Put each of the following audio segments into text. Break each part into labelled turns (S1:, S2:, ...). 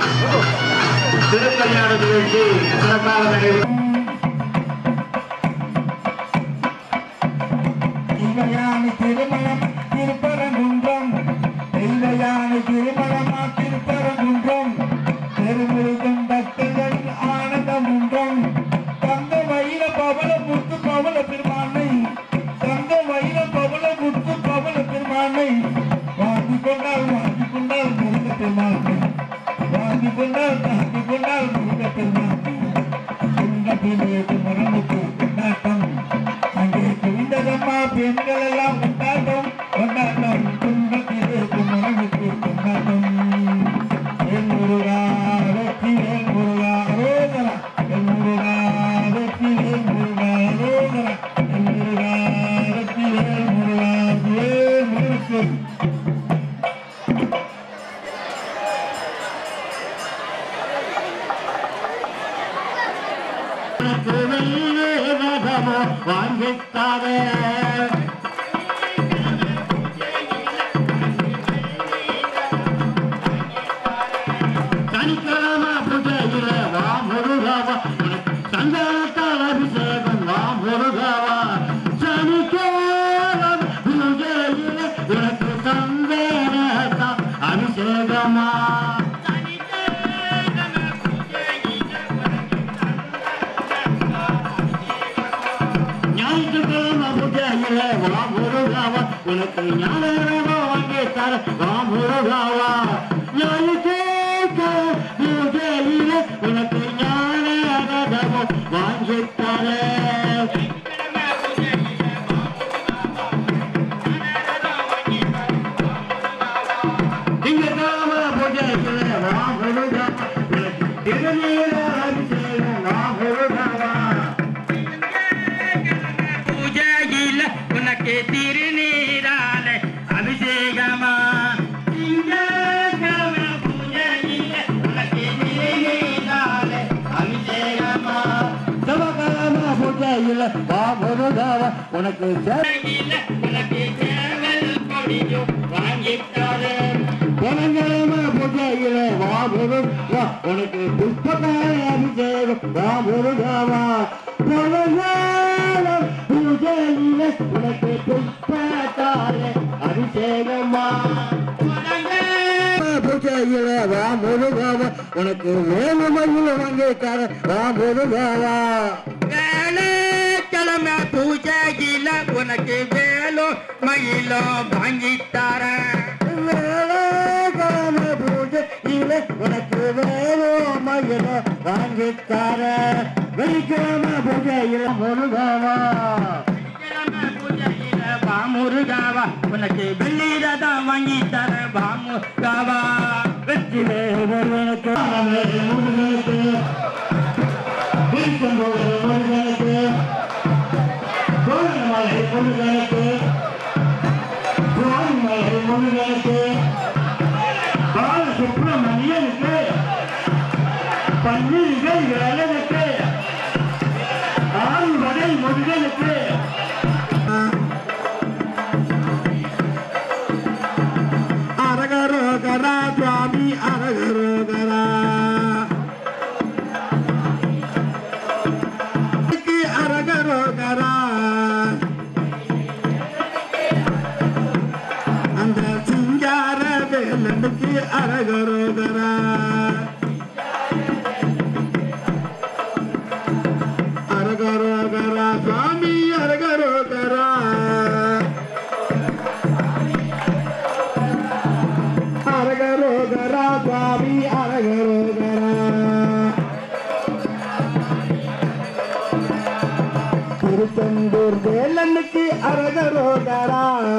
S1: திருக்கல்யாண நிகழ்ச்சி சிறப்பாக நடைபெறும்.
S2: திருமணம் திருப்பரங்குன்றம் தெய்வயானை திருமணமா திருப்பரங்குன்றம் தெருமுருகன் பக்தர்கள் ஆனந்தமுன்றம் தங்க வயிற பவள முத்து பவள பெருமானை தங்க வயிற பவள முத்து பவள பெருமானை வாங்கி கொண்டால் முருக பெருமானை வாங்கி கொண்டால் முருக பெருமானை துன்பத்திலே மரமுக்கு கொண்டாட்டம் அங்கே குவிந்ததம்மா பெண்கள் எல்லாம் கொண்டாட்டம் கொண்டாட்டம் துன்பத்திலே மரமுக்கு கொண்டாட்டம் என் முருகா வெற்றி என் முருகா ரோதரா என் முருகா வெற்றி என் முருகா ரோதரா என் முருகா வெற்றி என் முருகா முருகா
S1: வாங்கித்தாரே சனிக்கிழமை பூஜையில வா முருகாவா சந்தனத்தால் அபிஷேகம் வா முருகாவா சனிக்கிழமை பூஜையில உனக்கு சந்தனத்தால் அபிஷேகமா உனக்கு ஞானமா வாங்கி தர முருகாவா உனக்கு ஞானமோ வாங்கி தர திங்கட்கிழம பூஜையில வா முருகா உனக்கு திருநீர அபிஷேகம் வா முருகாவா பூஜையில உனக்கு திருநீரால அபிஷேகமா திங்கட்கிழம பூஜையில உனக்கு திருநீரால அபிஷேகமா செவ்வாய்க்கிழம பூஜையில வா முருகாவா உனக்கு உனக்கு சேவல் கொடியும் வாங்கித்தாரு புதன்கிழமை பூஜையில வா முருகா உனக்கு புஷ்பகார அபிஷேகம் வா முருகாவா பூஜையில உனக்கு புஷ்பகார அபிஷேகமா பூஜையில வா முருகாவா உனக்கு வேணுமையில் வாங்கித்தார வா முருகாவா வேலைக்கிழமை பூஜையில உனக்கு வேலோ மயிலோ வாங்கித்தார வேலைக்கிழமை பூஜையில உனக்கு வேலோ மயிலோ வாங்கித்தார வெள்ளிக்கிழமை பூஜையில முருகாவா முருகாவா உனக்கு வெள்ளி ரதம் வாங்கி தர முருகாவா வெற்றி முருகனுக்கு முருகனுக்கு முருகனுக்கு முருகனுக்கு முருகனுக்கு பாலசுப்ரமணியனுக்கு பன்னீர்கள் வேலனுக்கு ஆறுவடை முருகனுக்கு அரகரோகரா சுவாமி அரகரோகரா அரகரோகரா அந்த சிங்கார வேலனுக்கு அரகரோகரா அரகரோகரா சுவாமி அரகரோகரா அரகரோகரா சுவாமி அரகரோகரா திருச்செந்தூர் வேலனுக்கு அரகரோகரா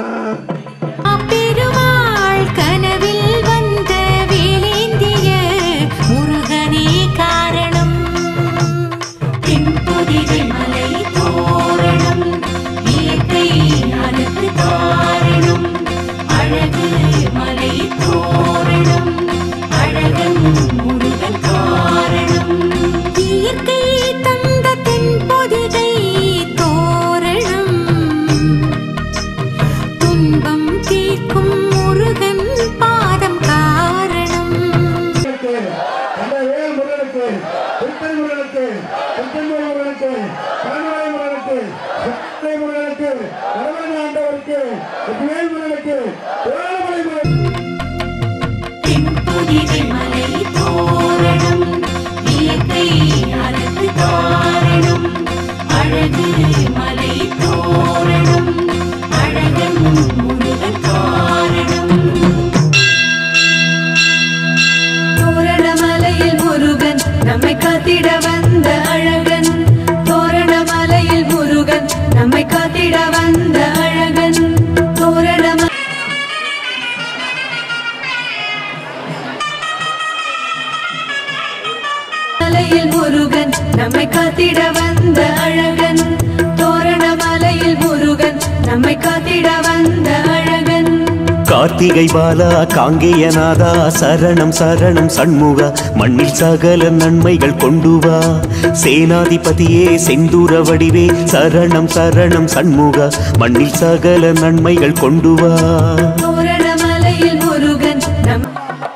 S3: பெருமாள் கனவில் வந்த வேலேந்திய முருகனே காரணம் தென்பொதிகை மலை தோரணம் இயற்கை அதற்கு காரணம் அழகு மலை தோரணம் அழகன் முருகன் காரணம் இயற்கை தந்த தென்பொதிகை தோரணம் துன்பம் தீர்க்கும் முருகன் தென்பொதிகை மலை தோரணம் இயற்கை அழகு காரணம் அழகு மலை தோரணம் அழகன் முருகன் காரணம் தோரணமலையில் முருகன் நம்மை காத்திட வந்த அழகன் தோரணமலையில் முருகன் நம்மை காத்திட வந்த அழகன் மலையில் முருகன் நம்மை காத்திட வந்த அழகன் தோரணமலையில் முருகன் நம்மை காத்திட வந்த அழகன்
S4: கார்த்திகை பாலா காங்கேயநாதா சரணம் சரணம் சண்முகா மண்ணில் சகல நன்மைகள் கொண்டு வா சேனாதிபதியே செந்தூர வடிவே சரணம் சரணம் சண்முகா மண்ணில் சகல நன்மைகள் கொண்டு வா
S3: தோரணமலையில் முருகன் நம்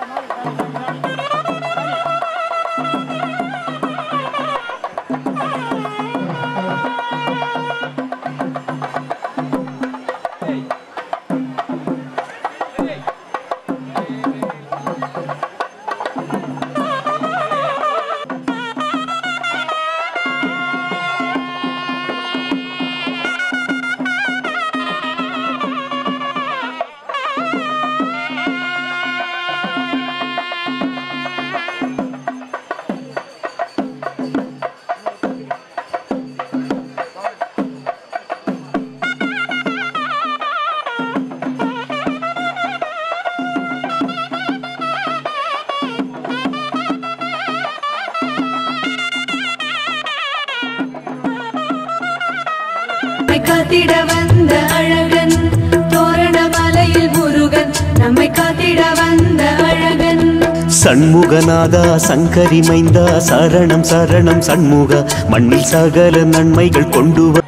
S3: காத்திட வந்த அழகன் தோரணமலையில் முருகன் நம்மை காத்திட வந்த அழகன்
S4: சண்முகநாதா சங்கரி மைந்தா சரணம் சரணம் சண்முகா மண்ணில் சகல நன்மைகள் கொண்டு வா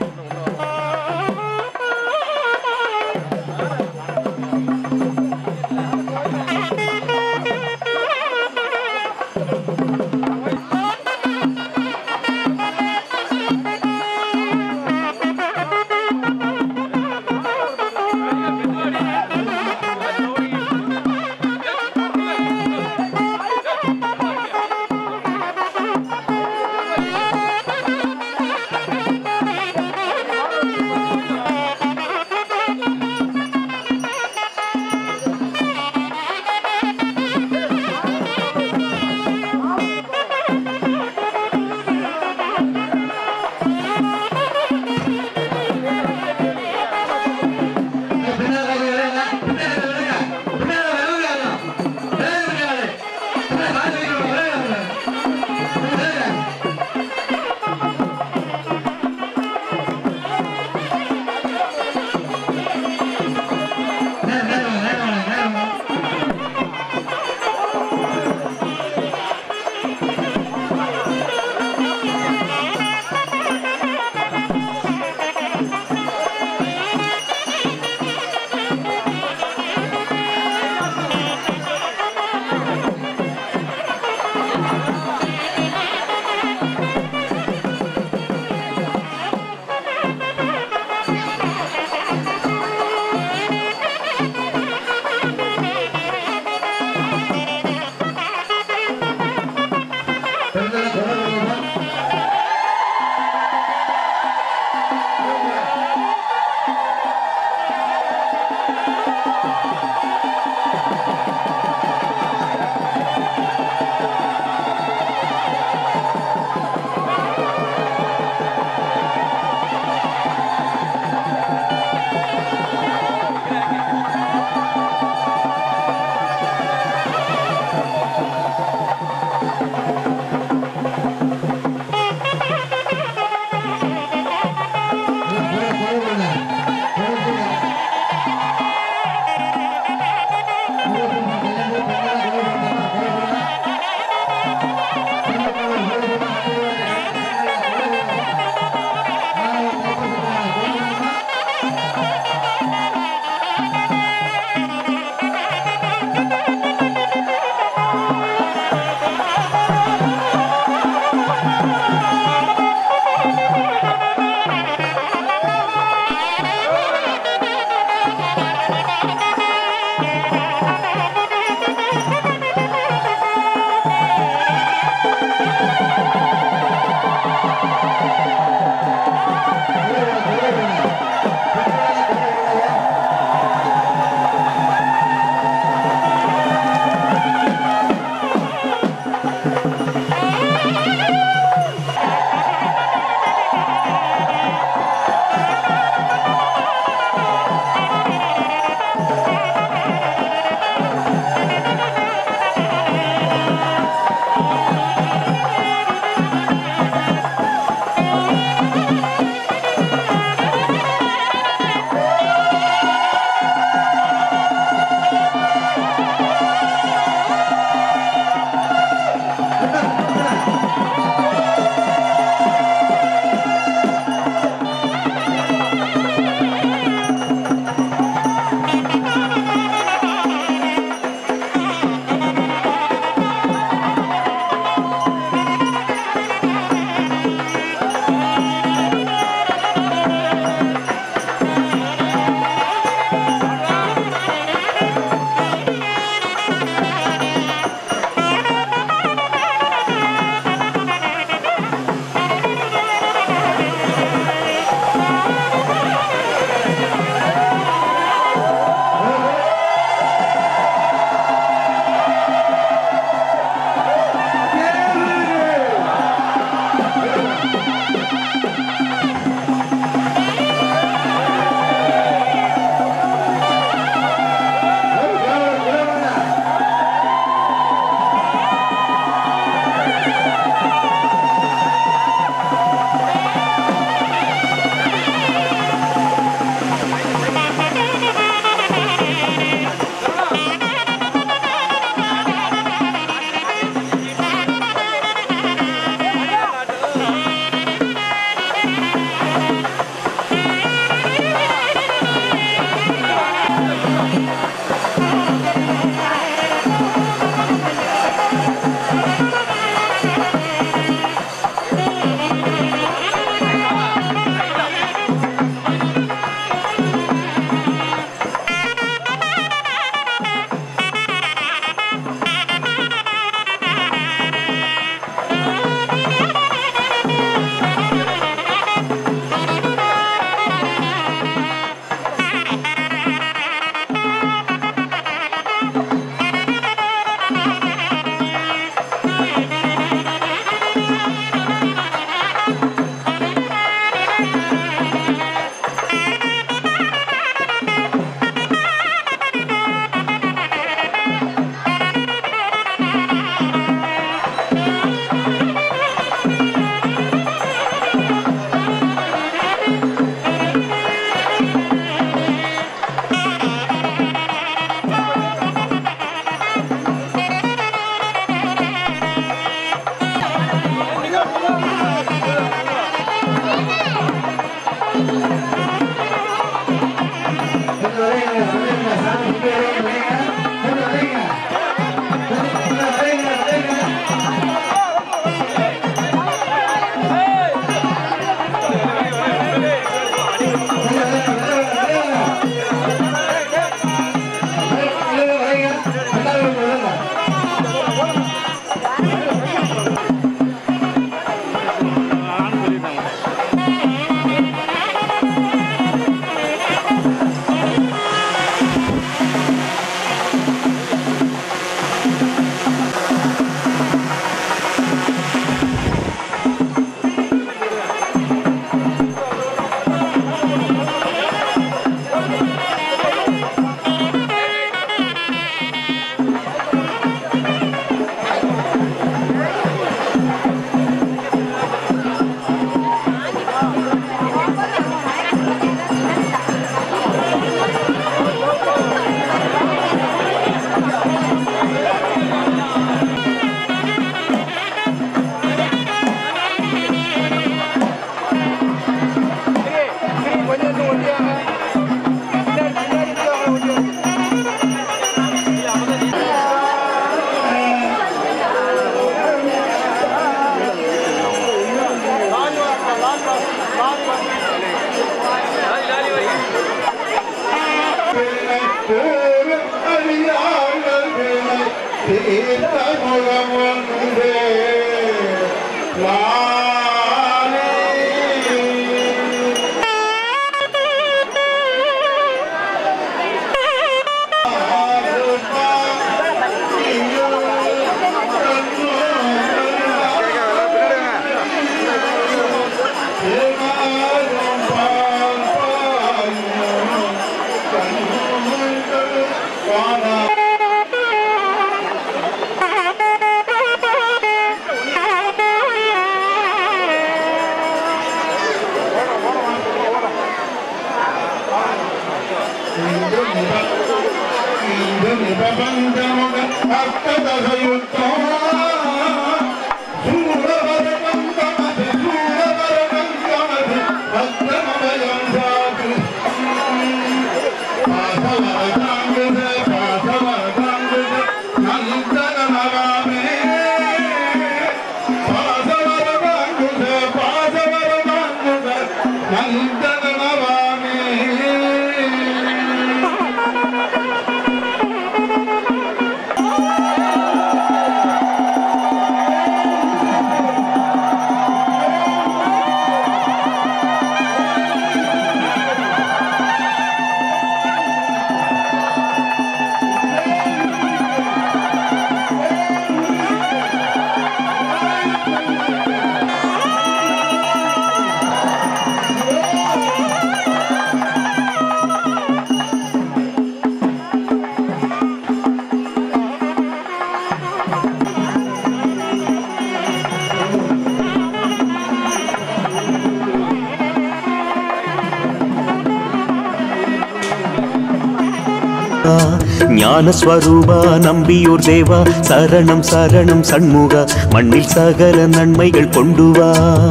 S4: ஞானஸ்வரூபா நம்பியூர் தேவா சரணம் சரணம் சண்முக மண்ணில் சகல நன்மைகள் கொண்டு வா.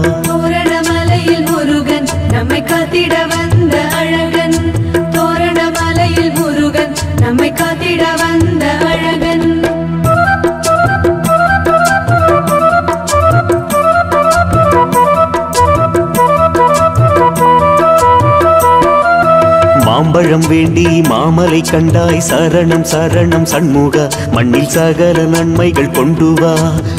S3: தோரணமலையில் முருகன் நம்மை காத்திட வந்த அழகன், தோரணமலையில் முருகன் நம்மை காத்திட வந்த அழகன்.
S4: மாம்பழம் வேண்டி மாமலை கண்டாய் சரணம் சரணம் சண்முக மண்ணில் சகல நன்மைகள் கொண்டு வா.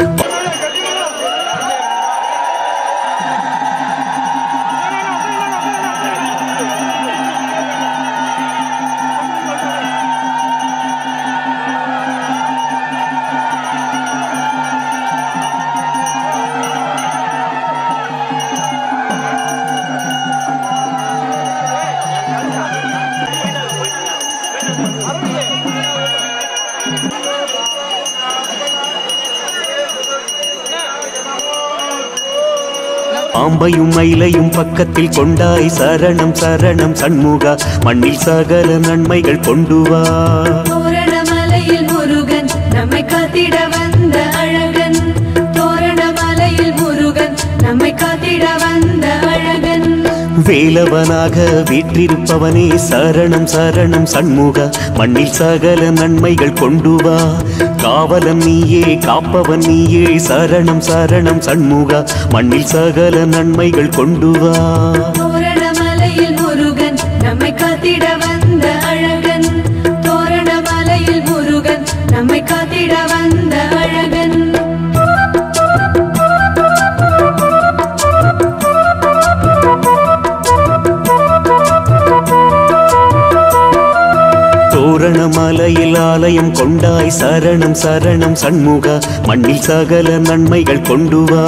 S4: பாம்பையும் மயிலையும் பக்கத்தில் கொண்டாய் சரணம் சரணம் சண்முக மண்ணில் சகல நன்மைகள் கொண்டு வா.
S3: தோரணமலையில் முருகன் நம்மை காத்திட வந்த அழகன், தோரணமலையில் முருகன் நம்மை காத்திட வந்த அழகன்.
S4: வேலவனாக வீற்றிருப்பவனே சரணம் சரணம் சண்முக மண்ணில் சகல நன்மைகள் கொண்டு வா. காவலன் நீயே காப்பவன் நீயே சரணம் சரணம் சண்முக மண்ணில் சகல நன்மைகள் கொண்டு வா.
S3: தோரணமலையில் முருகன் நம்மை காத்திட வந்த அழகன், தோரணமலையில் முருகன் நம்மை காத்திட வந்த அழகன்.
S4: தோரணமலையில் ஆலயம் கொண்டாய் சரணம் சரணம் சண்முக மண்ணில் சகல நன்மைகள் கொண்டு வா.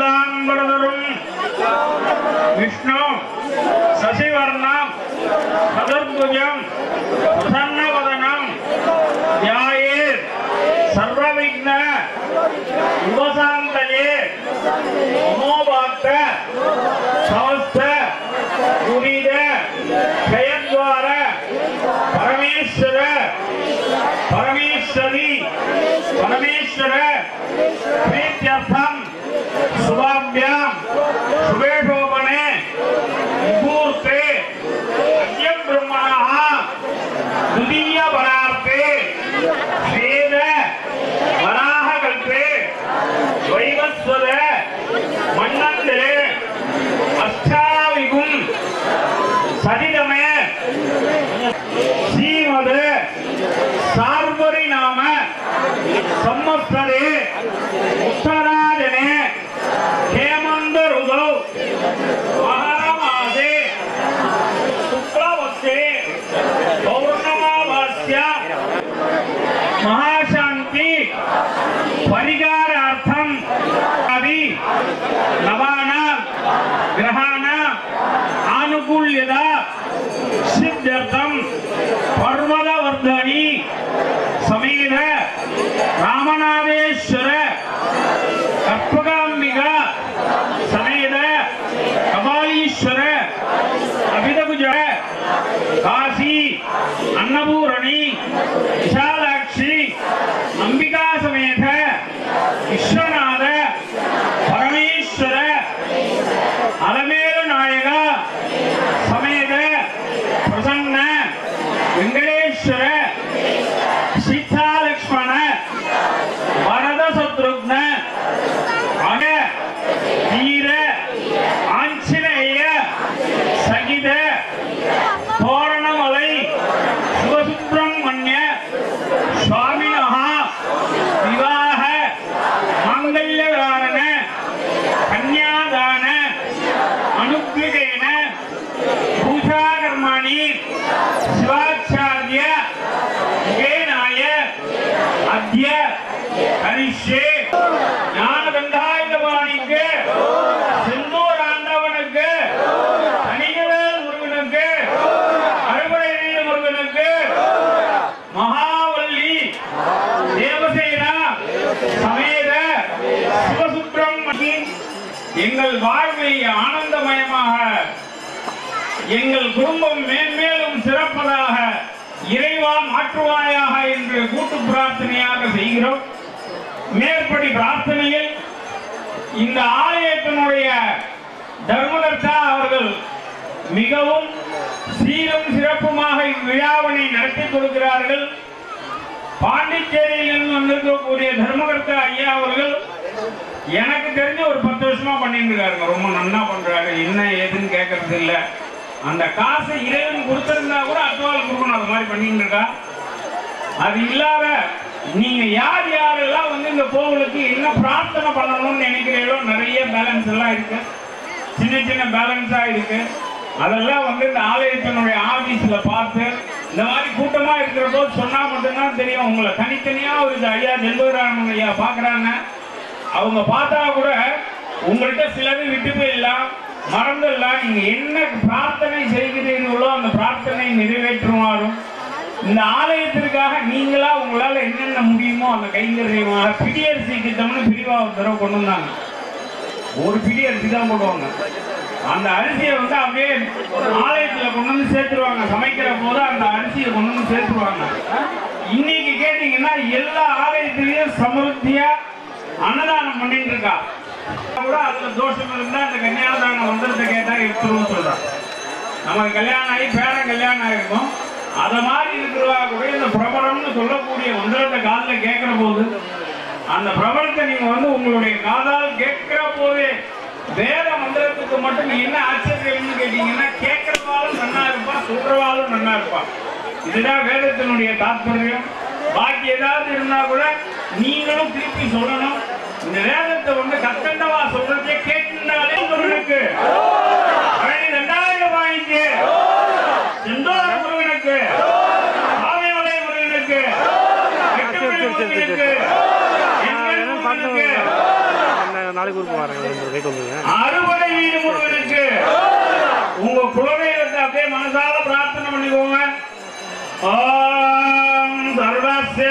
S2: விஷ்ணு சசிவர்ணம் சதுர்புஜம் பிரசன்னவதனம் ஞாயிர் சர்வவிக்ன உபசாந்தயே அமோபாத்த சமஸ்த துரித ஜெயத்வார பரமேஸ்வர பரமேஸ்வரி பரமேஸ்வர பிரீத்யர்த்தம் சுபாभ्याम शुभेशोपने मुहूर्ते अद्य ब्रह्मणः द्वितीय वरार्ते श्वेत वराहकल्पे वैवस्वत मन्वन्तरे अष्टाविगुं सदितमे श्रीमद् सार्वरी नाम सम्म उत्तरायणे हेमंत ऋतौ महामासे शुक्लपक्षे पौर्णमावास्यां महाशांति परिहारार्थं आदि नवानां ग्रहाणां आनुकूल्यता सिद्ध्यर्थं पर्वतवर्धनी समेत रामनाथेश्वर कल्पकांबिका समेत कपालीश्वर अभिदभुज काशी अन्नपूर्णी विशालाक्षी अंबिका समेत विश्वनाथ परमेश्वर अलमेलु नायक समेत प्रसन्न वेंकटेश्वर सीता लक्ष्मण भरत शत्रुघ्न वीर आंजनेय सहित तोरणमलै शिवसुब्रह्मण्य स्वामिनः विवाह मांगल्यधारण कन्यादान अनुग्रहेण पूजाकर्माणि शिवाचार्य येनाय अद्य करिष्ये ஞானதண்டாயுதபாணிக்கு செந்தூர் ஆண்டவனுக்கு தனியவேல் முருகனுக்கு அறுபடை வீடு முருகனுக்கு மகாவல்லி தேவசேனா சமேத சிவசுப்ரமணியன் எங்கள் வாழ்வை ஆனந்தமயமாக எங்கள் குடும்பம் மேன்மேலும் சிறப்பதாக இறைவா மாற்றுவாயாக என்று கூட்டு பிரார்த்தனையாக செய்கிறோம். மேற்படி பிரார்த்தனையில் இந்த ஆலயத்தினுடைய தர்மகர்த்தா அவர்கள் மிகவும் சீரும் சிறப்புமாக இவ்விழாவினை நடத்தி கொடுக்கிறார்கள். பாண்டிச்சேரியிலிருந்து வந்திருக்கக்கூடிய தர்மகர்த்தா ஐயா அவர்கள் எனக்கு தெரிஞ்சு ஒரு 10 வருஷமா பண்ணிட்டு இருக்காருங்க. ரொம்ப நன்னா பண்றாரு. என்ன ஏதுன்னு கேட்கறது இல்லை. அந்த காசை இறைவன் கொடுத்திருந்தா கூட அத்துவால் கொடுக்கணும். அது மாதிரி பண்ணிட்டு இருக்கா. அது இல்லாத நீங்க யார் யாரெல்லாம் வந்து இந்த கோவிலுக்கு என்ன பிரார்த்தனை பண்ணணும்னு நினைக்கிறீங்களோ நிறைய பேலன்ஸ் எல்லாம் இருக்கு. சின்ன சின்ன பேலன்ஸா இருக்கு. அதெல்லாம் வந்து இந்த ஆலயத்தினுடைய ஆபீஸ்ல பார்த்து இந்த மாதிரி கூட்டமா இருக்கிற போது சொன்னா மட்டும்தான் தெரியும். உங்களை தனித்தனியா ஒரு ஐயா ஜெல்வராமன் ஐயா பாக்குறாங்க. அவங்க பார்த்தா கூட உங்கள்கிட்ட சிலது விட்டு போயிடலாம், மறந்துடலாம். நீங்க என்ன பிரார்த்தனை செய்கிறீர்களோ அந்த பிரார்த்தனை நிறைவேற்றுவாரும். இந்த ஆலயத்திற்காக நீங்களா உங்களால என்னென்ன முடியுமோ அந்த கைங்கரியமாக பிடியரிசி திட்டம்னு பிரிவா ஒரு தடவை கொண்டு வந்தாங்க. ஒரு பிடி அரிசி தான் போடுவாங்க. அந்த அரிசியை வந்து அப்படியே ஆலயத்துல கொண்டு வந்து சேர்த்துருவாங்க. சமைக்கிற போது அந்த அரிசியை கொண்டு வந்து சேர்த்துருவாங்க. இன்னைக்கு கேட்டீங்கன்னா எல்லா ஆலயத்திலையும் சமருத்தியா அன்னதானம் பண்ணிட்டு இருக்கா. கூட அதுல தோஷம் இருந்தா அந்த கன்னியாதான மந்திரத்தை கேட்டா எடுத்துருவோம் சொல்றாங்க. நமக்கு கல்யாணம் ஆகி பேரன் கல்யாணம் ஆகிருக்கும். அத மாதிரி இருக்கிறவா கூட இந்த பிரபலம்னு சொல்லக்கூடிய மந்திரத்தை காதில் கேட்கிற போது அந்த பிரபலத்தை நீங்க வந்து உங்களுடைய காதால் கேட்கிற போதே வேத மந்திரத்துக்கு மட்டும் என்ன ஆச்சரியம்னு கேட்டீங்கன்னா கேட்கிறவாலும் நன்னா இருப்பா, சொல்றவாலும் நன்னா இருப்பா. இதுதான் வேதத்தினுடைய தாற்பயம். பாக்கி ஏதாவது இருந்தா கூட நீங்களும் திருப்பி சொல்லணும். இந்த வேதத்தை வந்து கத்தண்டவா சொல்றதே கேட்டுனாலே முருகனுக்கு 2000 வாங்கிச்சு, செந்தூர முருகனுக்கு, சாமிமலை முருகனுக்கு, எட்டுமலை முருகனுக்கு, அறுபடை வீடு முருகனுக்கு உங்க குலதெய்வத்தை அப்படியே மனசால பிரார்த்தனை பண்ணிக்கோங்க. ஓம் சர்வஸ்ய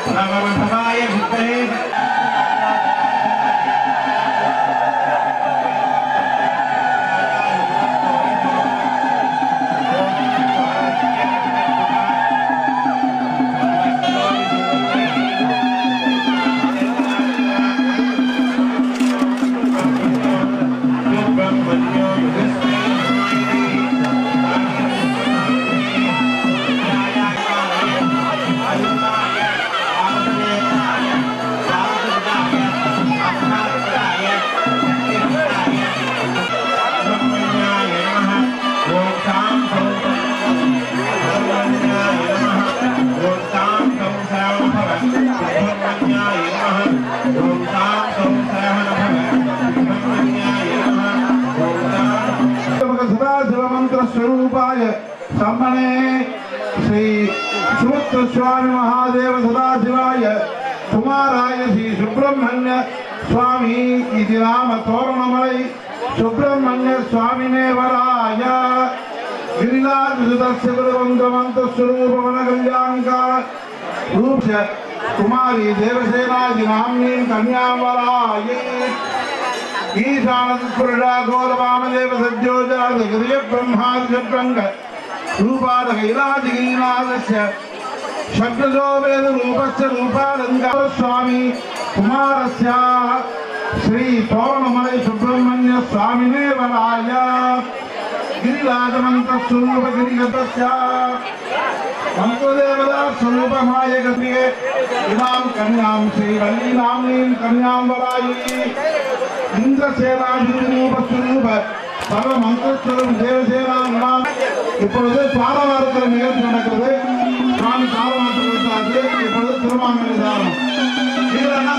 S1: सर्वमसहाय विद्महे स्वरूपाय सम्मने श्री सुमुत्र स्वामी महादेव सदाशिवाय कुमाराय श्री सुब्रह्मण्य स्वामी इति नाम तोरणमलै सुब्रह्मण्य स्वामिने वराय गिरिराजसुतस्य गुरुवन्द्रमन्त्रस्वरूपवन कल्याणकार रूप कुमारी देवसेना इति नाम्नीं कन्यां वराय ईशानपुरुषा गौरवामदेव सज्जोजात हृदय ब्रह्मादिशब्दंग रूपाद कैलासगिरीनाथस्य शब्दो वेद रूपस्य रूपालंग स्वामी कुमारस्य श्री तोरणमलै सुब्रह्मण्य स्वामिने वराय गिरिराजमन्त्रस्वरूप गिरिगतस्य मंत्रदेवता स्वरूपमाय गतिये इमां कन्यां श्री वल्ली नाम्नीं कन्यां वराय इंद्रसेनाधिरूप स्वरूप सर्व मंत्रस्वरूप देवसेना नाम இப்பொழுது பாரவாரத்தில் நிகழ்ச்சி நடக்கிறது. சுவாமி பாரவாரத்தில் இருந்தாரு. இப்பொழுது திருமாங்கல்ய தாரணம் இதெல்லாம்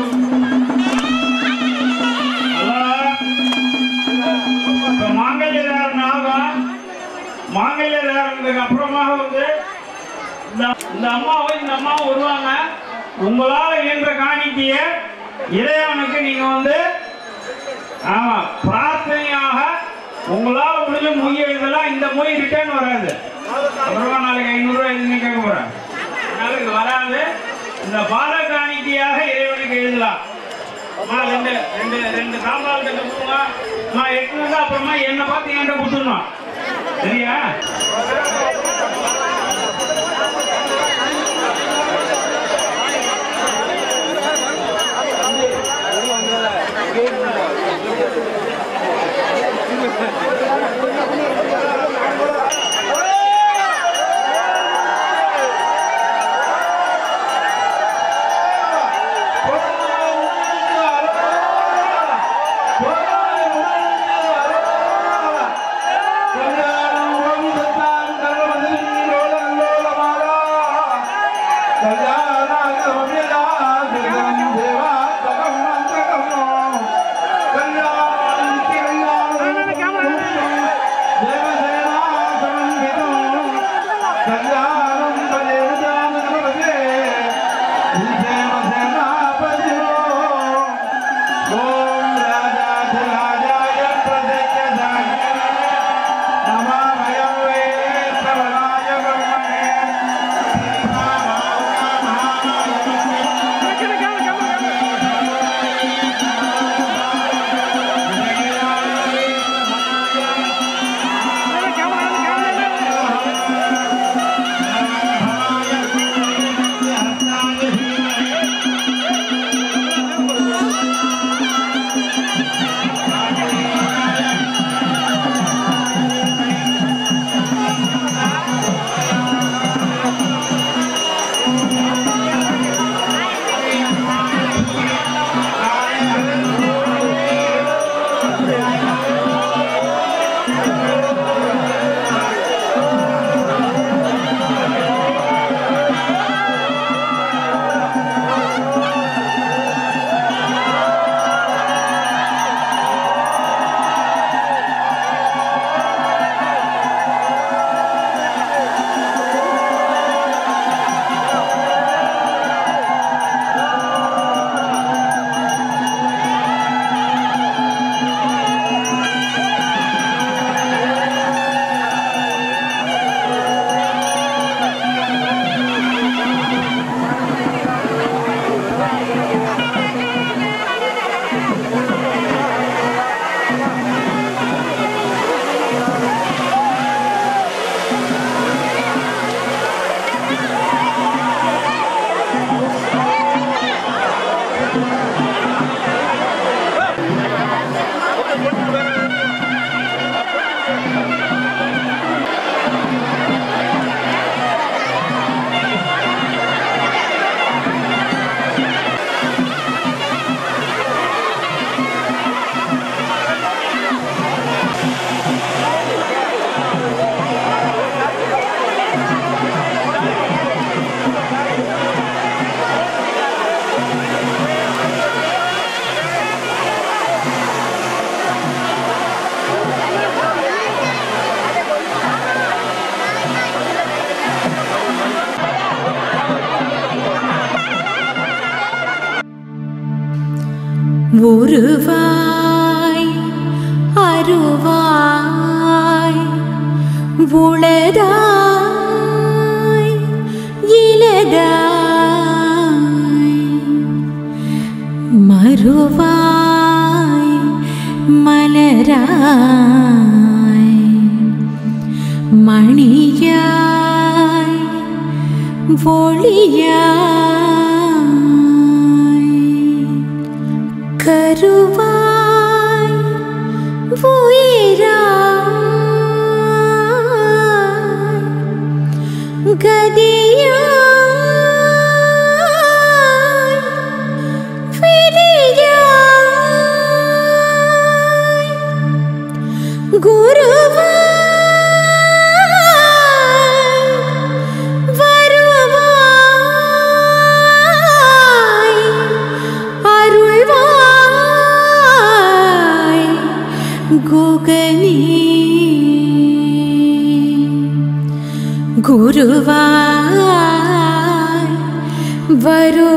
S2: மாங்கல்ய தாரணம் ஆகும். மாங்கல்ய தாரணத்துக்கு அப்புறமாக வந்து இந்த அம்மா வருவாங்க. உங்களால இயன்ற காணிக்கைய இறைவனுக்கு நீங்க வந்து ஆமா பிரார்த்தனையாக உங்களால முடிஞ்ச மொய் எழுதலாம். இந்த மொய் ரிட்டர்ன் வராது. அப்புறமா நாளைக்கு 500 ரூபாய் எதுவுமே கேட்க போறேன். நாளைக்கு வராது. இந்த பால காணிக்கையாக இறைவனுக்கு எழுதலாம். ரெண்டு சாம்பால் கட்டு கொடுங்க. நான் எட்டு அப்புறமா என்ன பார்த்து என்கிட்ட கொடுத்துடணும். சரியா?
S1: कल्याणं
S3: உருவாய் அருவாய் உளதாய் இலதாய் மறுவாய் மலராய் மணியாய் ஒளியாய் கருவாய் உயிராய் கதியாய் விதியாய் குருவாய் வருவாய் அருள்வாய் குகனே குருவாய் வருவாய்